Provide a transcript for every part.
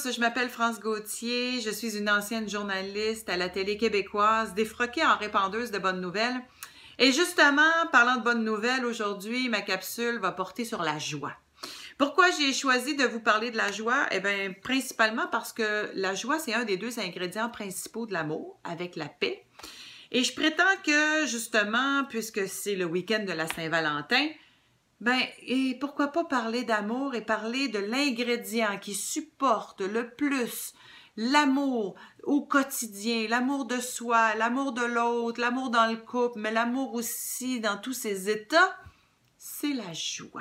je m'appelle France Gauthier, je suis une ancienne journaliste à la télé québécoise, défroquée en répandeuse de bonnes nouvelles. Et justement, parlant de bonnes nouvelles, aujourd'hui, ma capsule va porter sur la joie. Pourquoi j'ai choisi de vous parler de la joie? Eh bien, principalement parce que la joie, c'est un des deux ingrédients principaux de l'amour, avec la paix. Et je prétends que, justement, puisque c'est le week-end de la Saint-Valentin, et pourquoi pas parler d'amour et parler de l'ingrédient qui supporte le plus l'amour au quotidien, l'amour de soi, l'amour de l'autre, l'amour dans le couple, mais l'amour aussi dans tous ses états, c'est la joie.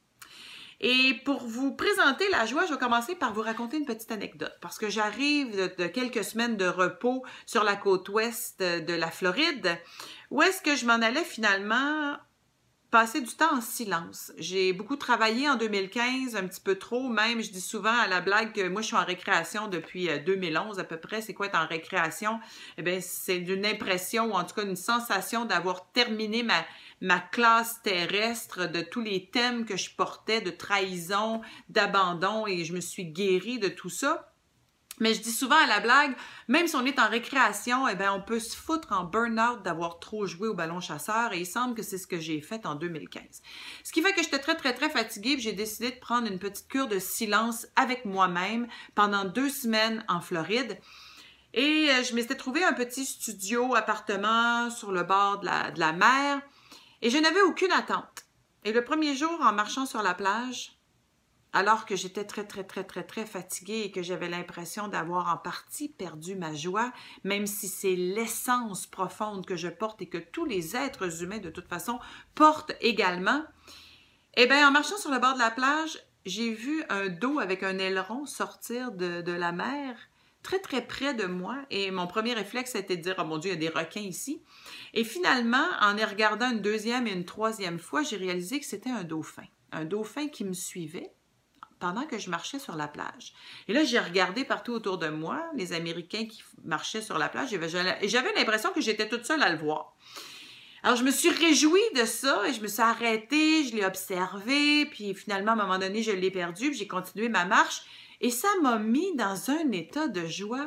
Et pour vous présenter la joie, je vais commencer par vous raconter une petite anecdote, parce que j'arrive de quelques semaines de repos sur la côte ouest de la Floride, où est-ce que je m'en allais finalement passer du temps en silence. J'ai beaucoup travaillé en 2015, un petit peu trop même. Je dis souvent à la blague que moi, je suis en récréation depuis 2011 à peu près. C'est quoi être en récréation? Eh bien, c'est une impression ou en tout cas une sensation d'avoir terminé ma classe terrestre de tous les thèmes que je portais, de trahison, d'abandon, et je me suis guérie de tout ça. Mais je dis souvent à la blague, même si on est en récréation, eh bien, on peut se foutre en burn-out d'avoir trop joué au ballon chasseur, et il semble que c'est ce que j'ai fait en 2015. Ce qui fait que j'étais très fatiguée, puis j'ai décidé de prendre une petite cure de silence avec moi-même pendant 2 semaines en Floride. Et je m'étais trouvé un petit studio, appartement sur le bord de la mer, et je n'avais aucune attente. Et le premier jour, en marchant sur la plage, alors que j'étais très fatiguée et que j'avais l'impression d'avoir en partie perdu ma joie, même si c'est l'essence profonde que je porte et que tous les êtres humains, de toute façon, portent également, eh bien, en marchant sur le bord de la plage, j'ai vu un dos avec un aileron sortir de la mer, très près de moi, et mon premier réflexe a été de dire « Oh mon Dieu, il y a des requins ici ». Et finalement, en les regardant une deuxième et une troisième fois, j'ai réalisé que c'était un dauphin qui me suivait pendant que je marchais sur la plage. Et là, j'ai regardé partout autour de moi, les Américains qui marchaient sur la plage, et j'avais l'impression que j'étais toute seule à le voir. Alors, je me suis réjouie de ça, et je me suis arrêtée, je l'ai observé, puis finalement, à un moment donné, je l'ai perdu, puis j'ai continué ma marche, et ça m'a mis dans un état de joie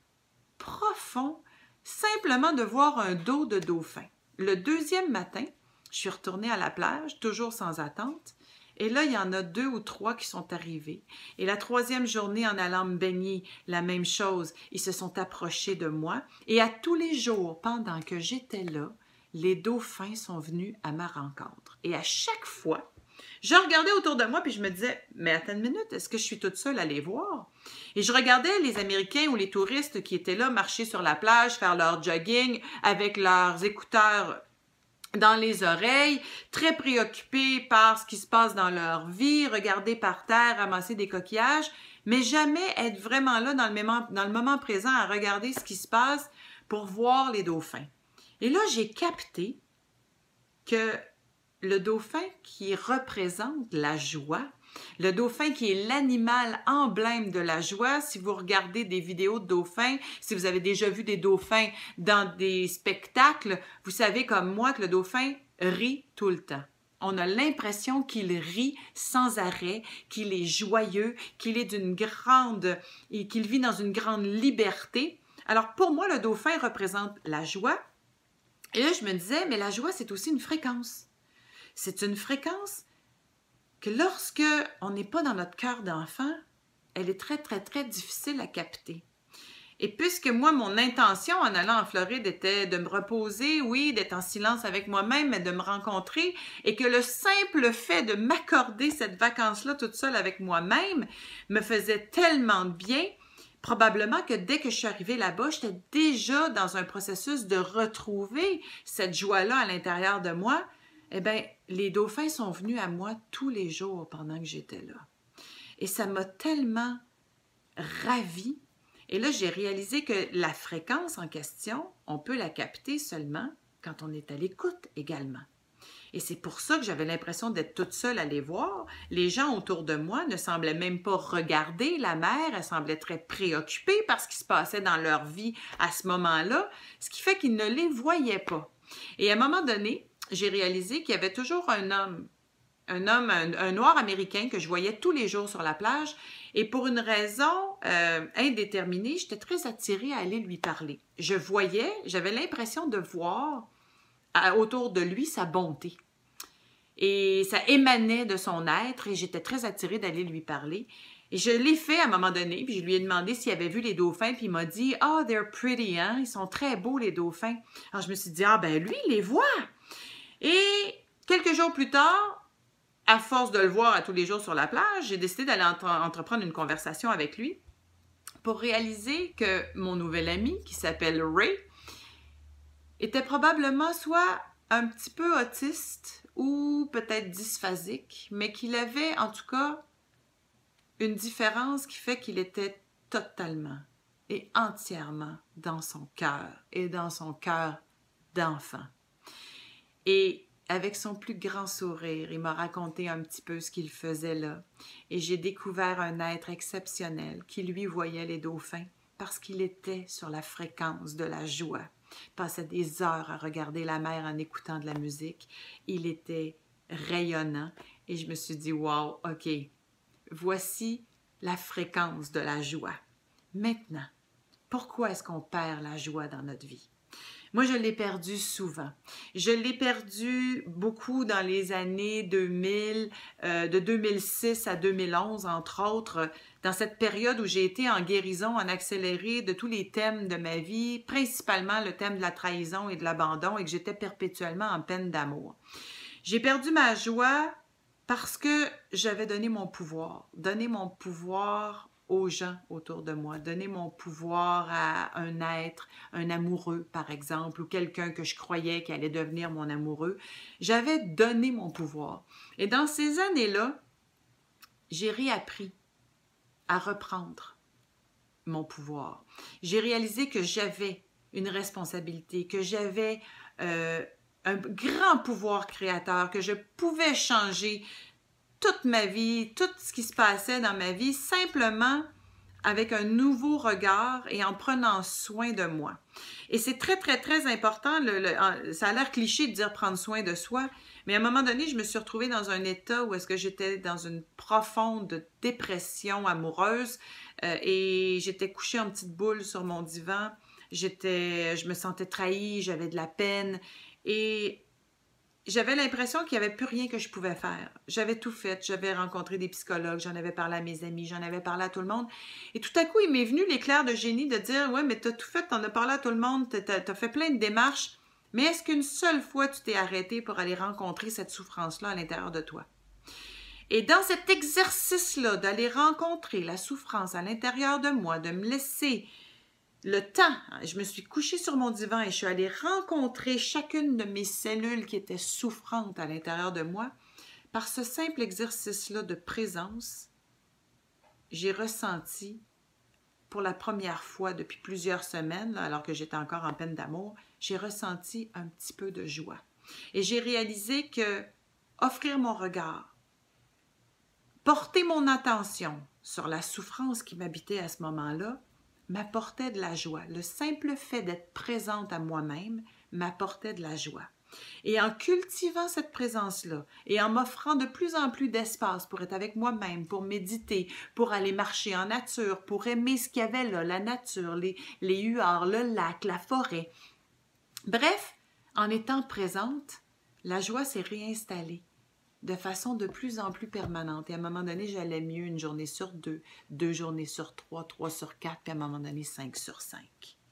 profond, simplement de voir un dos de dauphin. Le deuxième matin, je suis retournée à la plage, toujours sans attente, et là, il y en a 2 ou 3 qui sont arrivés. Et la troisième journée, en allant me baigner, la même chose. Ils se sont approchés de moi. Et à tous les jours, pendant que j'étais là, les dauphins sont venus à ma rencontre. Et à chaque fois, je regardais autour de moi puis je me disais, mais attends une minute, est-ce que je suis toute seule à les voir? Et je regardais les Américains ou les touristes qui étaient là marcher sur la plage, faire leur jogging avec leurs écouteurs dans les oreilles, très préoccupés par ce qui se passe dans leur vie, regarder par terre, ramasser des coquillages, mais jamais être vraiment là dans le moment présent à regarder ce qui se passe pour voir les dauphins. Et là, j'ai capté que le dauphin qui représente la joie, le dauphin qui est l'animal emblème de la joie, si vous regardez des vidéos de dauphins, si vous avez déjà vu des dauphins dans des spectacles, vous savez comme moi que le dauphin rit tout le temps. On a l'impression qu'il rit sans arrêt, qu'il est joyeux, qu'il est et qu'il vit dans une grande liberté. Alors pour moi, le dauphin représente la joie. Et là, je me disais, mais la joie, c'est aussi une fréquence. C'est une fréquence que lorsque on n'est pas dans notre cœur d'enfant, elle est très difficile à capter. Et puisque moi, mon intention en allant en Floride était de me reposer, oui, d'être en silence avec moi-même, mais de me rencontrer, et que le simple fait de m'accorder cette vacance-là toute seule avec moi-même me faisait tellement de bien, probablement que dès que je suis arrivée là-bas, j'étais déjà dans un processus de retrouver cette joie-là à l'intérieur de moi. Eh bien, les dauphins sont venus à moi tous les jours pendant que j'étais là. Et ça m'a tellement ravie. Et là, j'ai réalisé que la fréquence en question, on peut la capter seulement quand on est à l'écoute également. Et c'est pour ça que j'avais l'impression d'être toute seule à les voir. Les gens autour de moi ne semblaient même pas regarder la mer, elles semblaient très préoccupées par ce qui se passait dans leur vie à ce moment-là, ce qui fait qu'ils ne les voyaient pas. Et à un moment donné, j'ai réalisé qu'il y avait toujours un homme un homme, un noir américain que je voyais tous les jours sur la plage. Et pour une raison indéterminée, j'étais très attirée à aller lui parler. J'avais l'impression de voir autour de lui sa bonté. Et ça émanait de son être et j'étais très attirée d'aller lui parler. Et je l'ai fait à un moment donné, puis je lui ai demandé s'il avait vu les dauphins, puis il m'a dit « Oh, they're pretty, hein? Ils sont très beaux, les dauphins. » Alors je me suis dit « Ah, ben lui, il les voit! » Et quelques jours plus tard, à force de le voir à tous les jours sur la plage, j'ai décidé d'aller entreprendre une conversation avec lui pour réaliser que mon nouvel ami, qui s'appelle Ray, était probablement soit un petit peu autiste ou peut-être dysphasique, mais qu'il avait en tout cas une différence qui fait qu'il était totalement et entièrement dans son cœur et dans son cœur d'enfant. Et avec son plus grand sourire, il m'a raconté un petit peu ce qu'il faisait là. Et j'ai découvert un être exceptionnel qui lui voyait les dauphins parce qu'il était sur la fréquence de la joie. Il passait des heures à regarder la mer en écoutant de la musique. Il était rayonnant et je me suis dit « Wow, OK, voici la fréquence de la joie. » Maintenant, pourquoi est-ce qu'on perd la joie dans notre vie? Moi, je l'ai perdu souvent. Je l'ai perdu beaucoup dans les années 2000, de 2006 à 2011, entre autres, dans cette période où j'ai été en guérison, en accéléré de tous les thèmes de ma vie, principalement le thème de la trahison et de l'abandon, et que j'étais perpétuellement en peine d'amour. J'ai perdu ma joie parce que j'avais donné mon pouvoir aux gens autour de moi, donner mon pouvoir à un être, un amoureux par exemple, ou quelqu'un que je croyais qui allait devenir mon amoureux. J'avais donné mon pouvoir. Et dans ces années-là, j'ai réappris à reprendre mon pouvoir. J'ai réalisé que j'avais une responsabilité, que j'avais un grand pouvoir créateur, que je pouvais changer toute ma vie, tout ce qui se passait dans ma vie, simplement avec un nouveau regard et en prenant soin de moi. Et c'est très, très, très important, ça a l'air cliché de dire prendre soin de soi, mais à un moment donné, je me suis retrouvée dans un état où est-ce que j'étais dans une profonde dépression amoureuse et j'étais couchée en petite boule sur mon divan, je me sentais trahie, j'avais de la peine et j'avais l'impression qu'il n'y avait plus rien que je pouvais faire. J'avais tout fait. J'avais rencontré des psychologues, j'en avais parlé à mes amis, j'en avais parlé à tout le monde. Et tout à coup, il m'est venu l'éclair de génie de dire « Ouais, mais t'as tout fait, t'en as parlé à tout le monde, t'as fait plein de démarches, mais est-ce qu'une seule fois tu t'es arrêté pour aller rencontrer cette souffrance-là à l'intérieur de toi? » Et dans cet exercice-là, d'aller rencontrer la souffrance à l'intérieur de moi, de me laisser le temps, je me suis couchée sur mon divan et je suis allée rencontrer chacune de mes cellules qui étaient souffrantes à l'intérieur de moi. Par ce simple exercice-là de présence, j'ai ressenti pour la première fois depuis plusieurs semaines, là, alors que j'étais encore en peine d'amour, j'ai ressenti un petit peu de joie. Et j'ai réalisé que offrir mon regard, porter mon attention sur la souffrance qui m'habitait à ce moment-là, m'apportait de la joie. Le simple fait d'être présente à moi-même m'apportait de la joie. Et en cultivant cette présence-là et en m'offrant de plus en plus d'espace pour être avec moi-même, pour méditer, pour aller marcher en nature, pour aimer ce qu'il y avait là, la nature, les huards, le lac, la forêt. Bref, en étant présente, la joie s'est réinstallée de façon de plus en plus permanente. Et à un moment donné, j'allais mieux une journée sur deux, 2 journées sur 3, 3 sur 4, puis à un moment donné, 5 sur 5.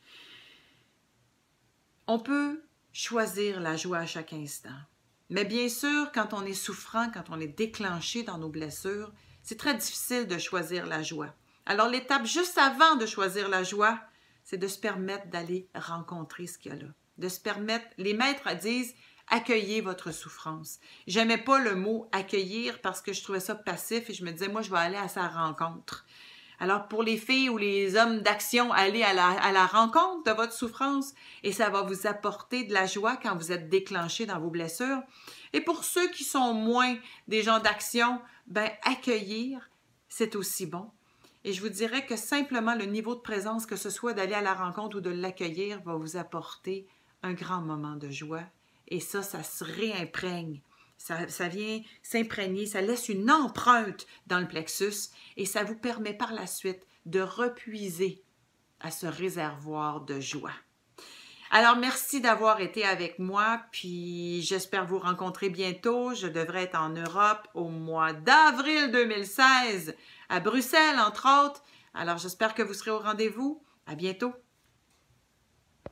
On peut choisir la joie à chaque instant. Mais bien sûr, quand on est souffrant, quand on est déclenché dans nos blessures, c'est très difficile de choisir la joie. Alors l'étape juste avant de choisir la joie, c'est de se permettre d'aller rencontrer ce qu'il y a là. De se permettre, les maîtres disent, accueillez votre souffrance. J'aimais pas le mot accueillir parce que je trouvais ça passif et je me disais, moi, je vais aller à sa rencontre. Alors, pour les filles ou les hommes d'action, allez à la rencontre de votre souffrance et ça va vous apporter de la joie quand vous êtes déclenché dans vos blessures. Et pour ceux qui sont moins des gens d'action, ben, accueillir, c'est aussi bon. Et je vous dirais que simplement le niveau de présence, que ce soit d'aller à la rencontre ou de l'accueillir, va vous apporter un grand moment de joie. Et ça se réimprègne Ça vient s'imprégner, ça laisse une empreinte dans le plexus et ça vous permet par la suite de repuiser à ce réservoir de joie. Alors, merci d'avoir été avec moi, puis j'espère vous rencontrer bientôt. Je devrais être en Europe au mois d'avril 2016, à Bruxelles, entre autres. Alors, j'espère que vous serez au rendez-vous. À bientôt.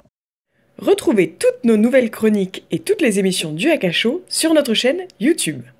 Retrouvez toutes nos nouvelles chroniques et toutes les émissions du Hack à Chaud sur notre chaîne YouTube.